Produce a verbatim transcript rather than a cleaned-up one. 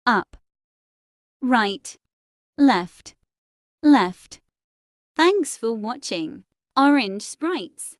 up, right, left, left. Thanks for watching. Orange Sprites.